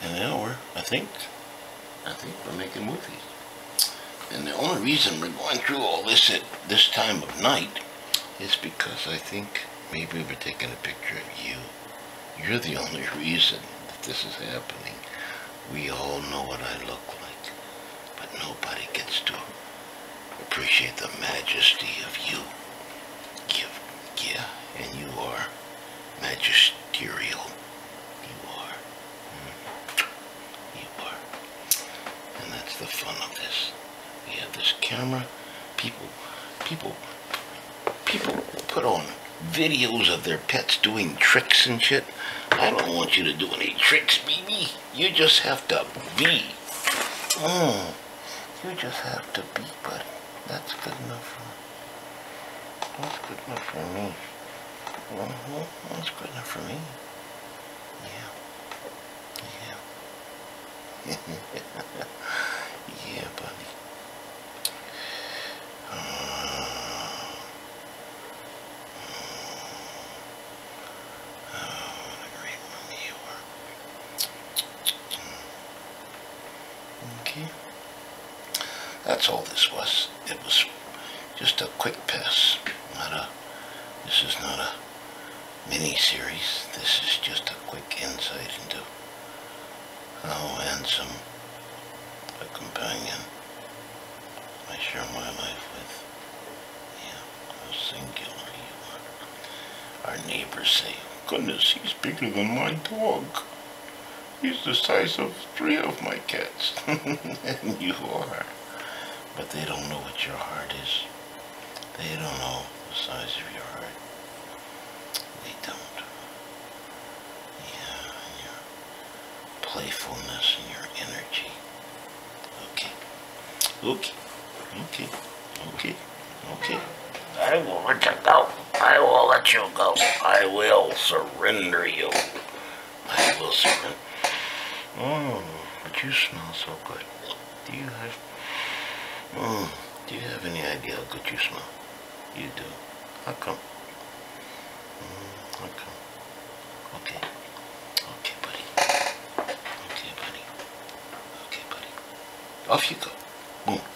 And now I think we're making movies. And the only reason we're going through all this at this time of night is because I think maybe we're taking a picture of you. You're the only reason that this is happening. We all know what I look like, but nobody gets to appreciate the majesty of you. Yeah, and you are magisterial. You are. You are. And that's the fun of this. We have this camera. People put on videos of their pets doing tricks and shit. I don't want you to do any tricks, baby. You just have to be. You just have to be, buddy. That's good enough for me. That's good enough for me. That's good enough for me. Yeah. Yeah, buddy. What a great movie you are. Okay. That's all this was. It was just a quick pass. This is not a mini-series. This is just a quick insight into how handsome a companion I share my life with. Yeah, how singular you are. Our neighbors say, goodness, he's bigger than my dog. He's the size of 3 of my cats. And you are. But they don't know what your heart is. They don't know the size of your heart. They don't. Yeah, and your playfulness and your energy. Okay. I will let you go. I will let you go. I will surrender you. I will surrender. Oh, but you smell so good. Do you have any idea how good you smell? You do. How come? How come? Okay, buddy. Okay, buddy. Off you go. Boom.